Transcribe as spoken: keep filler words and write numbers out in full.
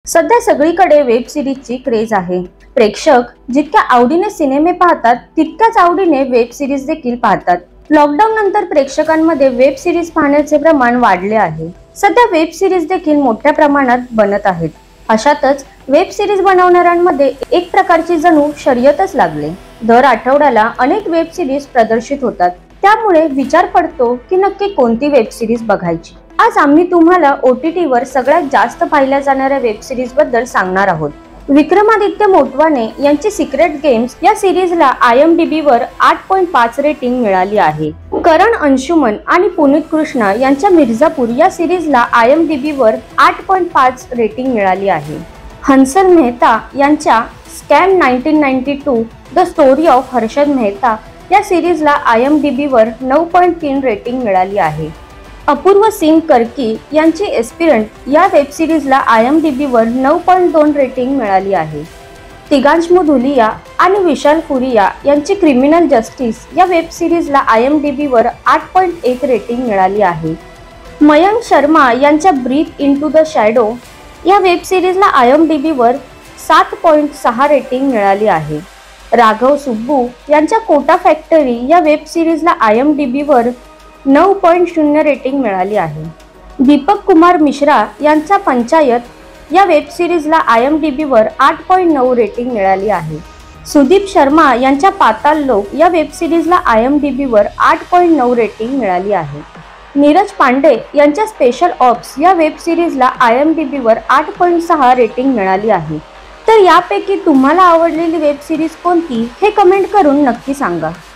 सध्या सगळीकडे web सिरीजची craze आहे। प्रेक्षक जितक्या आवडीने सिनेमे पाहतात तितक्याच आवडीने वेब सिरीज देखील पाहतात। लॉकडाऊन नंतर प्रेक्षकांमध्ये वेब सिरीज पाहण्याचे प्रमाण वाढले आहे। सध्या वेब सिरीज देखील मोठ्या प्रमाणात बनत आहेत। अशातच वेब सिरीज बनवणाऱ्यांमध्ये एक प्रकारची जणू शर्यतच लागली। दर आठवड्याला अनेक वेब सिरीज प्रदर्शित होतात, त्यामुळे विचार पडतो की नक्की कोणती वेब सिरीज बघायची। आज आम्ही तुम्हाला ओ टी टी वर सगळ्यात जास्त पाहिल्या जाणाऱ्या वेब सिरीज बद्दल सांगणार आहोत। विक्रमादित्य मोटवाने यांची सिक्रेट गेम्स या सिरीजला आय एम डी बी वर आठ पॉइंट पाच रेटिंग मिळाली आहे। करण अंशुमन आणि पुनीत कृष्णा यांच्या मिर्झापूर या सिरीजला आय एम डी बी वर आठ पॉइंट पाच रेटिंग मिळाली आहे। हंसल मेहता यांच्या scam nineteen ninety two the story of Harshad Mehta या सिरीजला आय एम डी बी वर नऊ पॉइंट तीन रेटिंग मिळाली आहे। अपूर्व सिंग कर्की यांची एस्पिरंट या वेब सिरीजला आय एम डी बी वर नऊ पॉइंट दोन रेटिंग मिळाली आहे। तिगांशमू धुलिया आणि विशाल फुरिया यांची क्रिमिनल जस्टिस या वेब सिरीजला आय एम डी बी वर आठ पॉइंट एक रेटिंग मिळाली आहे। मयंक शर्मा यांच्या ब्रीथ इनटू द शॅडो या वेब सिरीजला आय एम डी बी वर सात पॉइंट सहा रेटिंग मिळाली आहे। राघव सुब्बू यांच्या कोटा फॅक्टरी या वेब सिरीजला आय एम डी बी वर नऊ पॉइंट शून्य रेटिंग मिळाली आहे। दीपक कुमार मिश्रा यांचा पंचायत या वेब सिरीजला आय एम डी बी वर आठ पॉइंट नऊ रेटिंग मिळाली आहे। सुदीप शर्मा यांच्या पाताल लोक या वेब सिरीजला आय एम डी बी वर आठ पॉइंट नऊ रेटिंग मिळाली आहे। नीरज पांडे यांच्या स्पेशल ऑप्स या वेब सिरीजला आय एम डी बी वर आठ पॉइंट सहा रेटिंग मिळाली आहे। तर यापैकी तुम्हाला आवडलेली वेब सिरीज कोणती हे कमेंट करून नक्की सांगा।